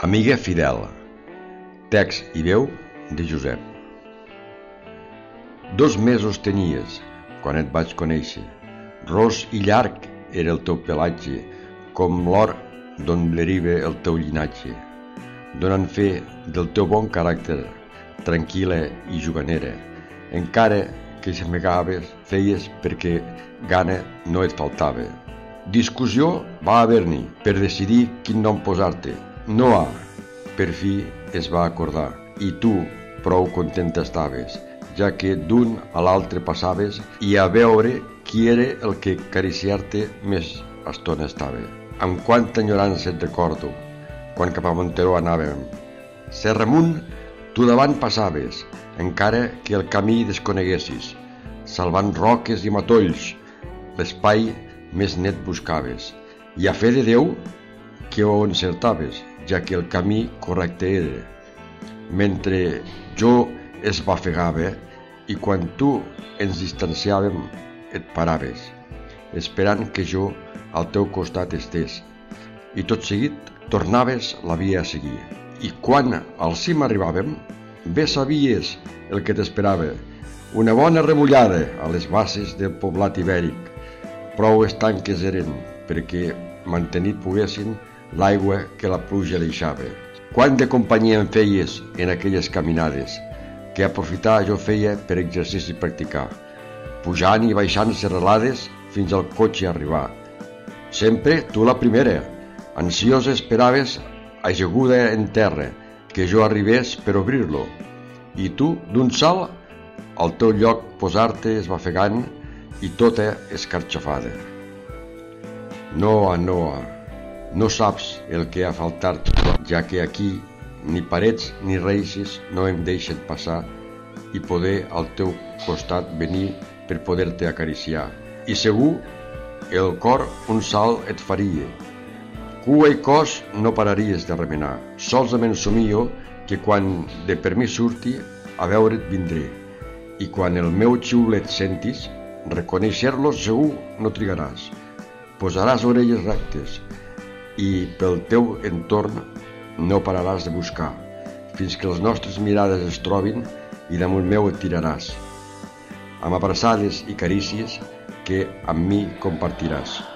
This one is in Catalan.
Amiga fidel. Text i veu de Josep. 2 mesos tenies quan et vaig conèixer. Ros i llarg era el teu pelatge, com l'or d'on deriva el teu llinatge, donant fe del teu bon caràcter, tranquil·la i juganera. Encara que s'amagaves, feies perquè gana no et faltava. Discussió va haver-n'hi per decidir quin nom posar-te. Noa, per fi es va acordar, i tu prou contenta estaves, ja que d'un a l'altre passaves i a veure qui era el que acariciar-te més estona estava. Amb quanta enyorança et recordo, quan cap a Monteró anàvem. Serra amunt, tu davant passaves, encara que el camí desconeguessis, salvant roques i matolls, l'espai més net buscaves, i a fe de Déu que ho encertaves, ja que el camí correcte era. Mentre jo esbafegava i quan tu ens distanciàvem et paraves, esperant que jo al teu costat estés, i tot seguit tornaves la via a seguir. I quan al cim arribàvem, bé sabies el que t'esperava, una bona remullada a les basses del poblat ibèric. Prou estanques eren perquè mantenir poguessin l'aigua que la pluja deixava. Quant de companyia em feies en aquelles caminades, que aprofitar jo feia per exercici i practicar, pujant i baixant serralades fins al cotxe arribar. Sempre tu la primera, ansiosa esperaves ajaguda en terra que jo arribés per obrir-lo, i tu d'un salt al teu lloc posar-te esbafegant i tota escarxofada. Noa, Noa, no saps el que ha faltat, ja que aquí ni parets ni reixes no em deixen passar i poder al teu costat venir per poder-te acariciar. I segur el cor un salt et faria. Cua i cos no pararies de remenar. Solament somio que quan de per mi surti a veure't vindré. I quan el meu xiulet sentis, reconèixer-lo segur no trigaràs. Posaràs orelles rectes i pel teu entorn no pararàs de buscar, fins que les nostres mirades es trobin i damunt meu et tiraràs, amb abraçades i carícies que amb mi compartiràs.